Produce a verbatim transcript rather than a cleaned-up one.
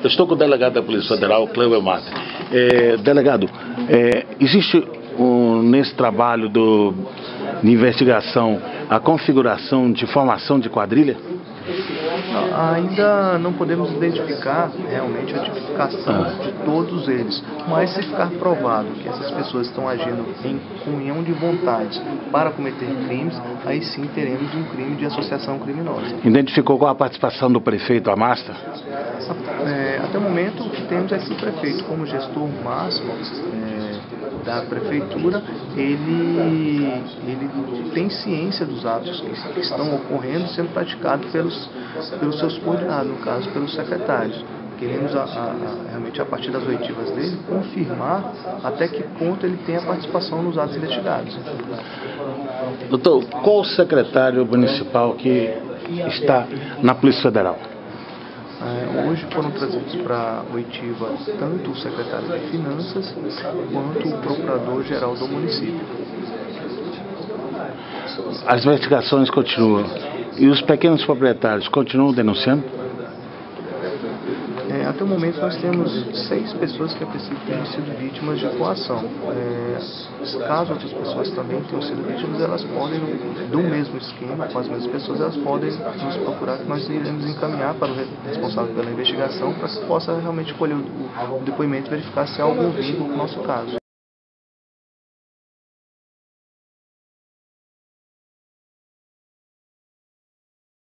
Eu estou com o delegado da Polícia Federal, Cleuer Mata. É, delegado, é, existe um, nesse trabalho do, de investigação a configuração de formação de quadrilha? Não, ainda não podemos identificar realmente a tipificação ah. de todos eles, mas se ficar provado que essas pessoas estão agindo em comunhão de vontades para cometer crimes, aí sim teremos um crime de associação criminosa. Identificou qual a participação do prefeito Amasta? É, até o momento o que temos é que o prefeito, como gestor máximo é, da prefeitura, ele, ele tem ciência dos atos que, que estão ocorrendo, sendo praticados pelos, pelos seus subordinados, no caso pelos secretários. Queremos a, a, a, realmente a partir das oitivas dele confirmar até que ponto ele tem a participação nos atos investigados. Doutor, qual o secretário municipal que está na Polícia Federal? É, hoje foram trazidos para a oitiva tanto o secretário de Finanças quanto o procurador-geral do município. As investigações continuam. E os pequenos proprietários continuam denunciando? É, até o momento nós temos seis pessoas que a princípio têm sido vítimas de coação. É, caso outras pessoas também tenham sido vítimas, elas podem, do mesmo esquema, com as mesmas pessoas, elas podem nos procurar, que nós iremos encaminhar para o responsável pela investigação para que possa realmente colher o, o depoimento e verificar se há algum vínculo com o nosso caso.